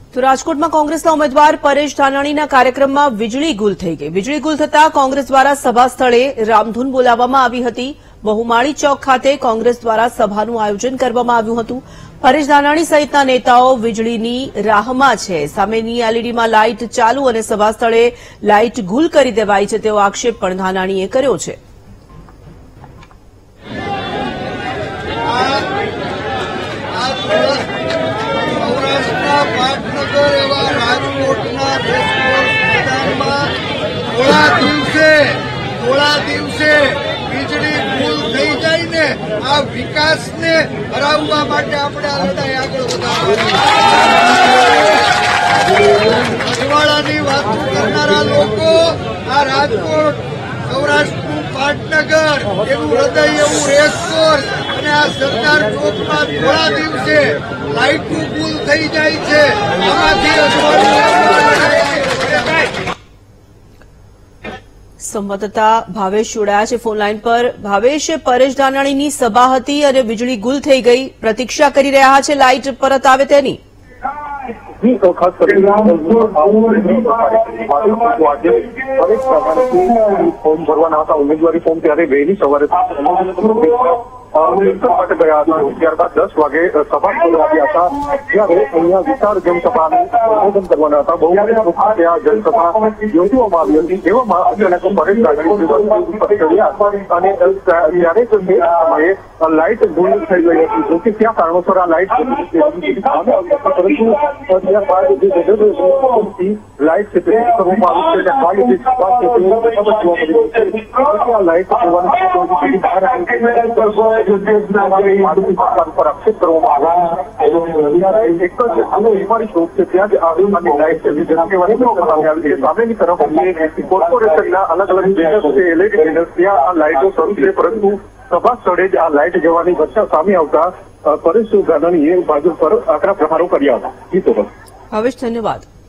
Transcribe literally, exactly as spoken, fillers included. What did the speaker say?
તો રાજકોટમાં કોંગ્રેસના ઉમેદવાર પરેશ ધાનાણીના કાર્યક્રમમાં વીજળી ગુલ થઈ ગઈ। વીજળી ગુલ થતા કોંગ્રેસ દ્વારા સભા સ્થળે રામધૂન બોલાવવામાં આવી હતી। બહુમાળી ચોક ખાતે કોંગ્રેસ દ્વારા સભાનું આયોજન કરવામાં આવ્યું હતું। પરેશ ધાનાણી સહિતના નેતાઓ વીજળીની રાહમાં છે। સામેની એલઈડીમાં લાઇટ ચાલુ અને સભા સ્થળે લાઇટ ગુલ કરી દેવાઈ છે તેવો આક્ષેપ પણ ધાનાણીએ કર્યો છે। પાટનગર એવા રાજકોટના રેસકોર્સ મેદાનમાં થોડા દિવસે થોડા દિવસે વીજળી ગુલ થઈ જાય ને આ વિકાસને હરાવવા માટે આપણે આ લડાઈ આગળ વધારવાની। અજવાળાની વાતો કરનારા લોકો આ રાજકોટ સૌરાષ્ટ્રનું પાટનગર એવું હૃદય એવું રેસકોર્સ અને આ સરદાર ચોકમાં થોડા દિવસે લાઇટનું ગુલ થઈ જાય છે। આમાંથી સંવાદદાતા ભાવેશ જોડાયા છે ફોન લાઈન પર। ભાવેશ, પરેશ ધાનાણીની સભા હતી અને વીજળી ગુલ થઈ ગઈ, પ્રતીક્ષા કરી રહ્યા છે લાઇટ પરત આવે તેની। ખાસ કરીને ફોર્મ ભરવાના હતા, ઉમેદવારી ફોર્મ ત્યારે વહેલી સવારે માટે ગયા હતા। ત્યારબાદ દસ વાગે સભા આવ્યા હતા, જ્યારે અહીંયા વિશાળ જનસભાનું સંબોધન કરવાના હતા। બહુમાળી ત્યાં જનસભા યોજવામાં આવી હતી। એવામાં અચાનક પરેશ ધાનાણી અને ત્યારે જ તે સમયે લાઇટ ગુલ થઈ ગઈ હતી। જોકે ત્યાં કારણોસર આ લાઇટ પરંતુ ત્યારબાદ જે લાઇટ છે તે કરવામાં આવી છે અને લાઇટ પર આક્ષેપ કરવામાં આવ્યા। એક જ બીમારી શોપ છે ત્યાં જ આવી લાઇટ છે સામેની તરફ કોર્પોરેશનના અલગ અલગ બેનર્સ છે, એલઈડી બેનર્સ, ત્યાં આ લાઇટો શરૂ છે, પરંતુ સભા સ્થળે જ આ લાઇટ જવાની ઘટના સામે આવતા પરેશ ધાનાણીએ ભાજપ પર આકરા પ્રહારો કર્યા હતા। ભાવેશ, ધન્યવાદ।